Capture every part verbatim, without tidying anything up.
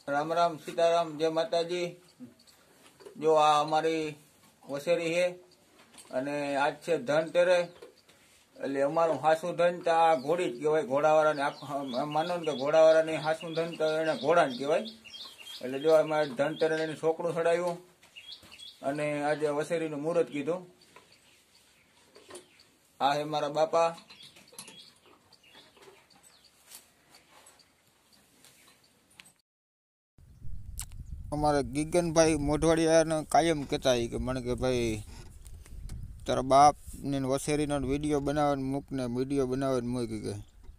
राम राम सीताराम जय माताजी। जो आ अमारी वसेरी है अने आज छे धनतेरस એટલે અમારું હાસુ ધન તો આ ઘોડી જ કહેવાય। ઘોડાવાળાને આખું માનો ને કે ઘોડાવાળાની હાસુ ધન તો એને ઘોડા જ કહેવાય। એટલે જો અમારે ધનતેરસ એને છોકરું ચડાવ્યું અને આજે વસેરીનું મુહૂર્ત કીધું। આ હે મારા બાપા। અમારે ગીગનભાઈ મોઢવાડિયાને કાયમ કહેતા કે મને કે ભાઈ તારા બાપ ને વસેરીનો વિડીયો બનાવીને મૂક ને વિડીયો બનાવીને મૂકી કે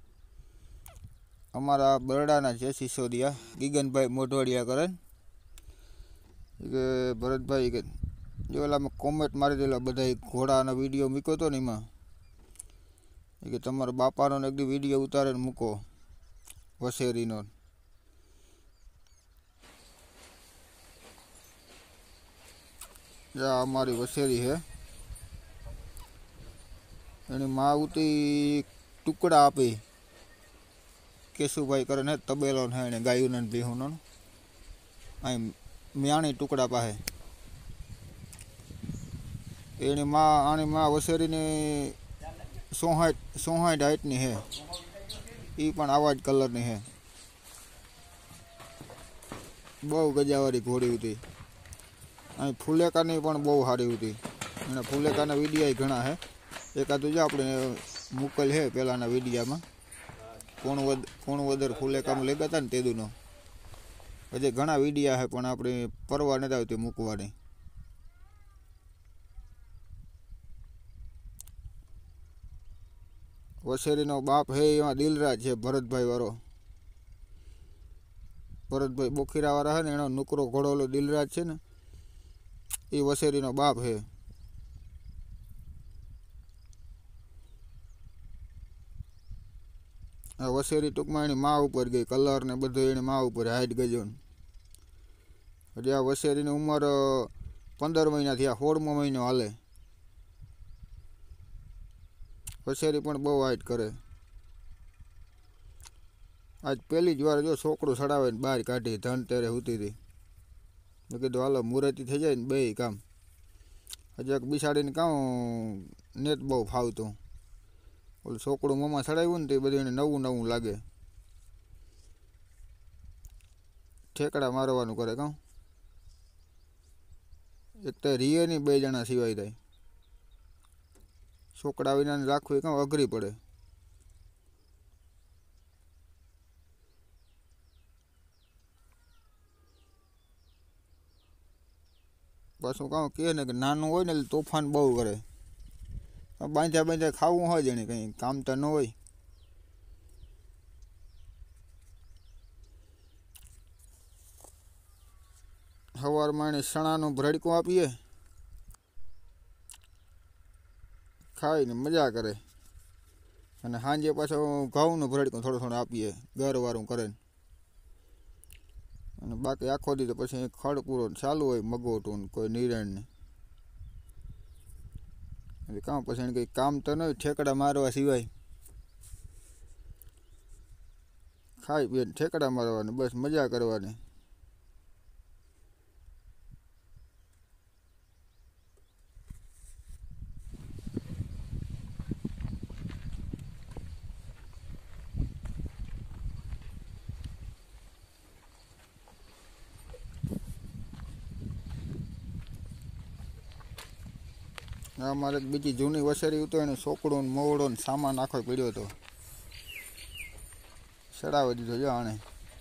અમારા બરડાના છે સિસોદિયા ગીગનભાઈ મોઢવાડિયા કરે કે ભરતભાઈ કે જો ઓલામાં કોમેન્ટ મારી દેલા બધા ઘોડાનો વિડીયો મૂક્યો હતો ને એમાં કે તમારા બાપાનો એક દી વિડીયો ઉતારીને મૂકો વસેરીનો। जा हमारी वसेरी है एनी माँ उती टुकड़ा आपी केशुभाई करे ने तबेलो है गायों ने बीहूनो आई म्याणी टुकड़ा पाहे एनी माँ आनी माँ वसेरी ने सोहाट सोहाट हाइट नी है ई पण आवाज कलर नी है। बहु गजावारी घोड़ी होती अँ फूलेका नहीं पण बहु सारी होती एना फूलेका विडिया घना है। एकादू जो अपने मुकल है पेलाना विडिया में कोण वद कोण वदर फूलेका में लेगा था तेदूनो हजे घना विडिया है पण आपणे परवा नहीं आवती मूकवानी। वसेरीनो बाप है एमां दिलराज है भरतभाई वाळो। भरतभाई बोखीरा वाळा है ने एनो नुकरो घोड़ो दिलराज है ने ये वसेरी नो बाप है। वसेरी टूंक में माँ ऊपर गई कलर ने बधु एनी माँ ऊपर हाइट गयो। हजी आ वसेरी की उमर पंदर महीना थी सोलमो महीनो हाले। वसेरी पण बहु हाइट करे। आज पहली ज वार जो छोकरो चढ़ावे बहार काढ़ी धनतेरस होती थी मैं कीधुं हालो मुहूर्त थी जाए बे काम हजी बिसाड़ी ने कहूँ नेत बहु फावतु ओलू छोकरू मोमा चढ़ाव्यू ने बधुं एने नवुं नवुं लागे। ठेकड़ा मारवानुं करे कहूँ एक तो रिये नहीं बे जणा सिवाय थाय छोकड़ा विना राखवी कहूँ अघरी पड़े। पाछुं कहूँ कहे ने कि नानुं होय ने तोफान बहु करे बांध्या बांध्या खावुं होय जेने कहीं काम तो न होय। हवार में सणानुं भरड़कું आपीए खाई ने मजा करे अने सांजे पाछो घऊनुं भरड़कું थोड़ो थोड़ो आपीए गरवारुं करे अने बाकी आखो दी तो पछी खड़ पूरो चालू होय मगोटू कोई निरण ने कहूँ पछी कई काम तो नहीं ठेकड़ा मारवा सिवाय खाई पीए ठेकड़ा मारवा बस मजा करवानी। अमारे बीजी जूनी वसेरी तो एने छोकड़ो मोवड़ो सामान आखो पीड़्यो तो चढ़ावी दीधो जो आने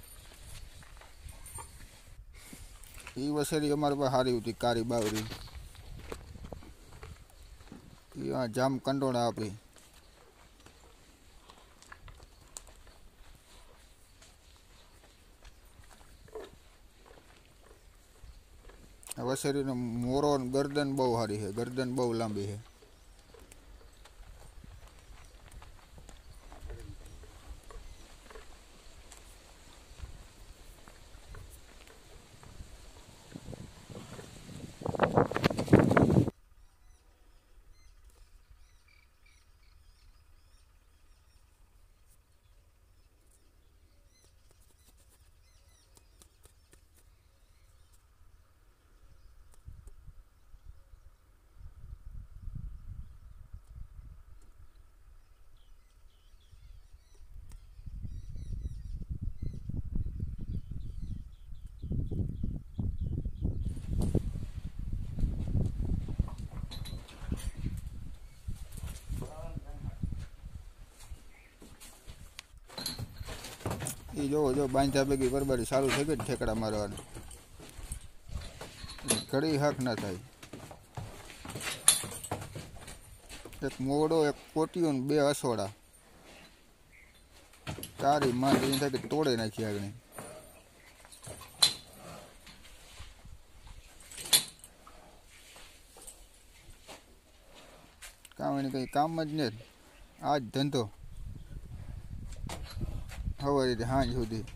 ई वसेरी अमारे पास हारी होती कारी बावरी जाम कंडोड़ा आपी वसेरी मोरो गर्दन बहु हारी है गर्दन बहु लांबी है। એ જોવો જો બાંધ્યા ભેગી બરબારી ચાલુ થઈ ગઈ ઠેકડા મારવાની. ઘડી હક ના થાય. એક મોડો એક કોટીઓ ને બે હસોડા તારી માં થાય કે તોડે નાખી આગળ. કામ એને કઈ કામ જ ને આજ ધંધો સવારે સાંજ સુધી.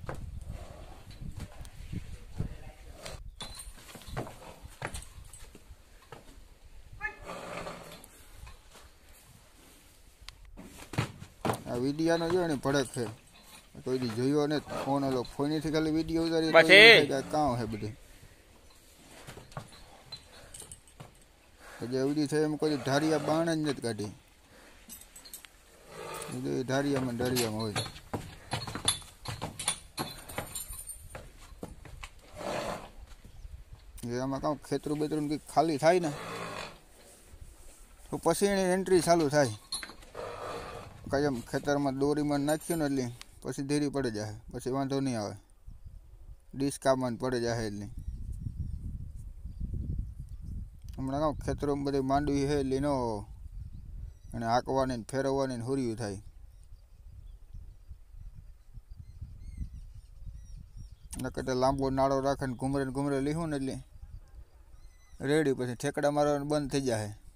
આ વિડિયાનો જો ને ભડક છે કોઈ દી જોયો ને ફોન ઓલો ફોનથી ખાલી વિડિયો ઉતારી કામ છે બધું. જે ઉડી થઈ એમ કોઈ ધારિયા બાણ જ નથી કાઢી. બધું ધારિયામાં ધારિયામાં હોય. આમાં કામ ખેતરું બેતરું કંઈક ખાલી થાય ને તો પછી એની એન્ટ્રી ચાલુ થાય. કાયમ ખેતરમાં દોરીમાં નાખ્યું ને એટલે પછી ધીરી પડી જાય, પછી વાંધો નહીં આવે. ડિસ્કામાં પડી જાય એટલે હમણાં કામ ખેતરોમાં બધી માંડવી છે એટલે નો અને હાંકવાની ફેરવવાની હુરિયું થાય. નકર લાંબો નાળો રાખે ને ઘુમરે ને ઘુમરે લીધું ને એટલે રેડી પછી ઠેકડા મારવાનું બંધ થઈ જાય.